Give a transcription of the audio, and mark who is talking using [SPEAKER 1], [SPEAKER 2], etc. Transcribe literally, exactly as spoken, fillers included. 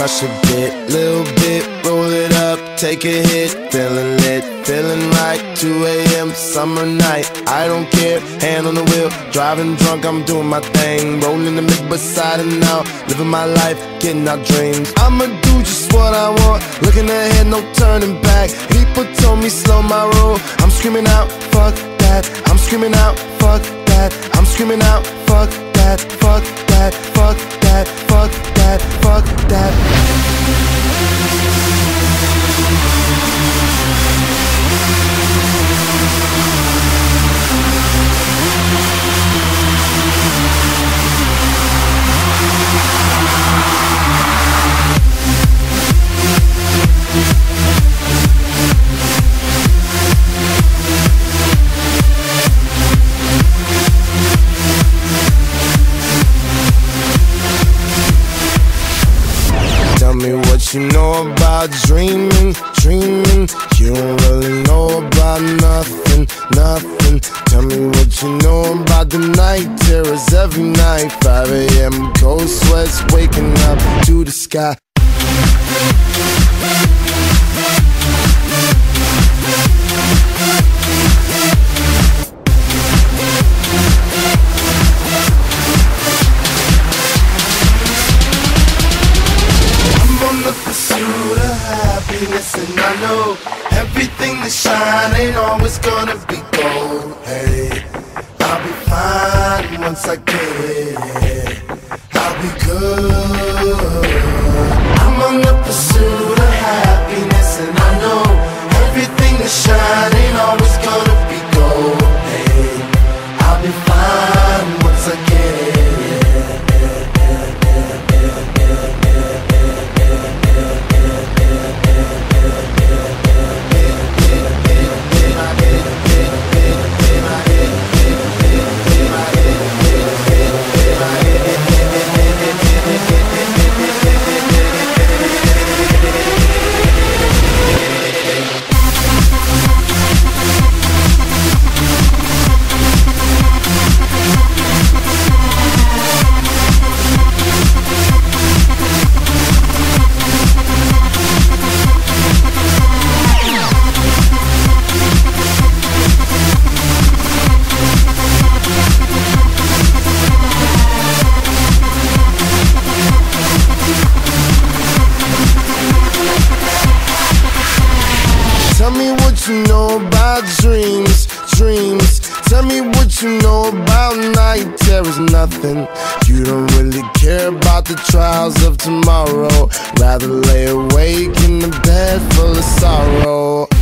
[SPEAKER 1] crush a bit, little bit, roll it up, take a hit, feeling lit, feeling right, two A M summer night, I don't care, hand on the wheel, driving drunk, I'm doing my thing, rolling the mid beside and now, living my life, getting our dreams. I'ma do just what I want, looking ahead, no turning back. People told me slow my roll, I'm screaming out, fuck that, I'm screaming out, fuck that, I'm screaming out, fuck that, fuck that, fuck that, fuck that, fuck that. Tell me what you know about dreaming, dreaming. You don't really know about nothing, nothing. Tell me what you know about the night terrors every night. five A M cold sweats waking up to the sky. And I know everything that shine ain't always gonna be gold. Hey, I'll be fine once I get it. I'll be good. I'm on the pursuit of happiness, and I know everything that shine ain't always gonna be gold. Hey, I'll be fine once I get it. Tell me what you know about dreams, dreams. Tell me what you know about night terrors, nothing. You don't really care about the trials of tomorrow. Rather lay awake in the bed full of sorrow.